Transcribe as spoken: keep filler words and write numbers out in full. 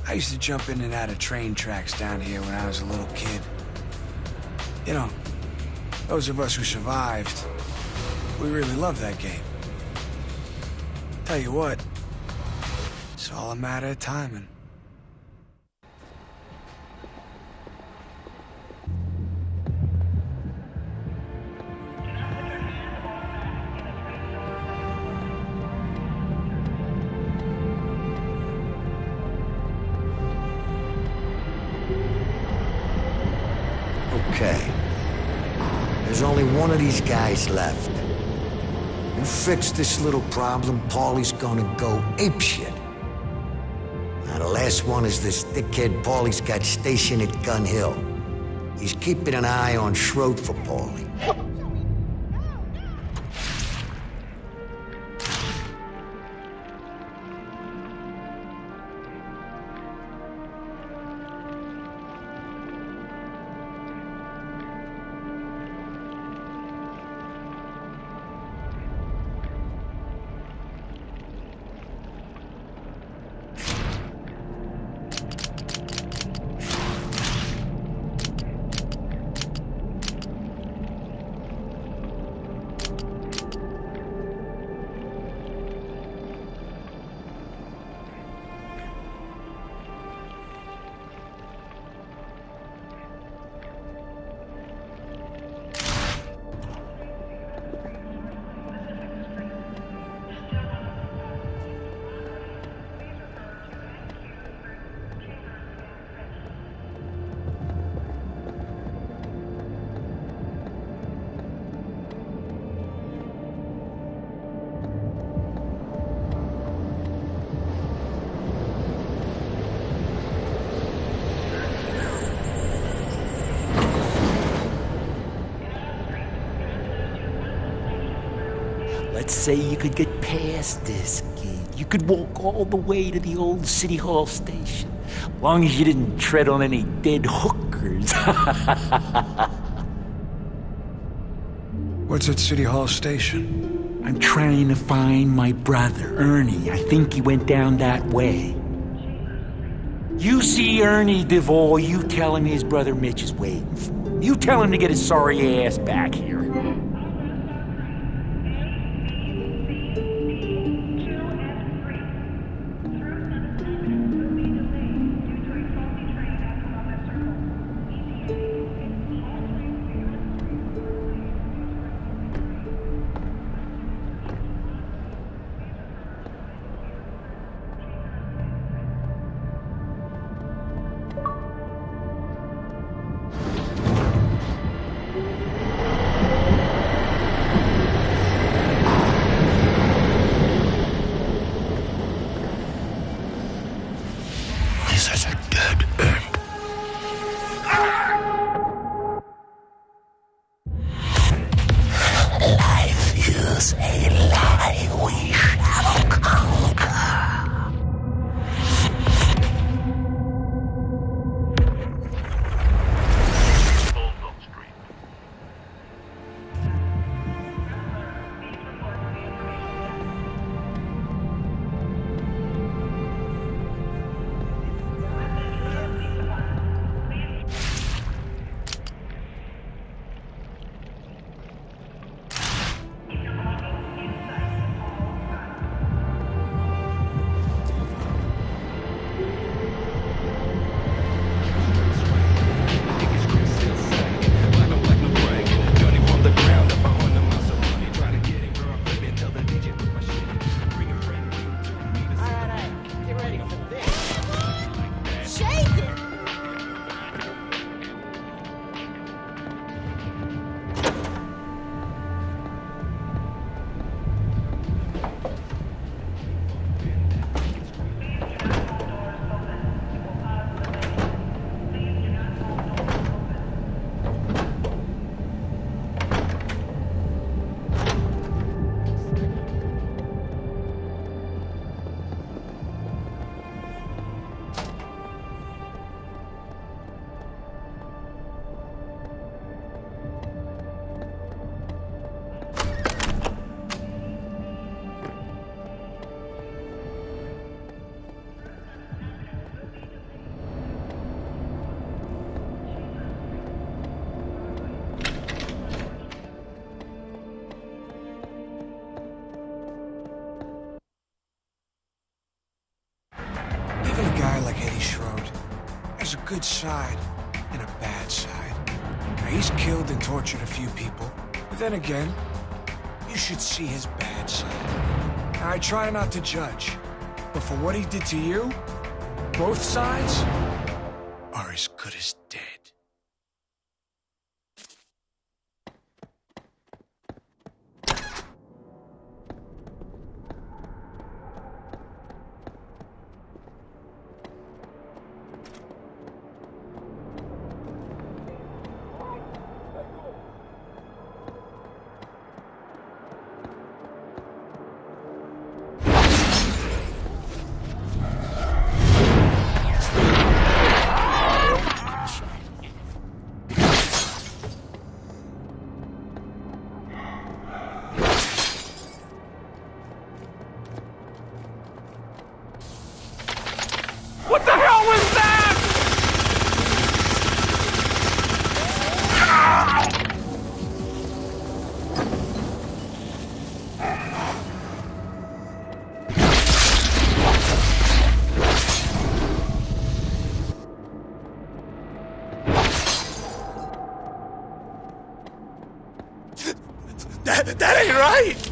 I used to jump in and out of train tracks down here when I was a little kid. You know, those of us who survived, we really loved that game. Tell you what, it's all a matter of timing. Okay. There's only one of these guys left. You fix this little problem, Paulie's gonna go apeshit. Now, the last one is this dickhead Paulie's got stationed at Gun Hill. He's keeping an eye on Schroed for Paulie. Let's say you could get past this, kid. You could walk all the way to the old City Hall station. Long as you didn't tread on any dead hookers. What's at City Hall Station? I'm trying to find my brother, Ernie. I think he went down that way. You see Ernie Devore, you tell him his brother Mitch is waiting for him. You tell him to get his sorry ass back here. good side and a bad side. Now, he's killed and tortured a few people, but then again, you should see his bad side. Now, I try not to judge, but for what he did to you, both sides are as good as dead. What the hell was that? That, that ain't right!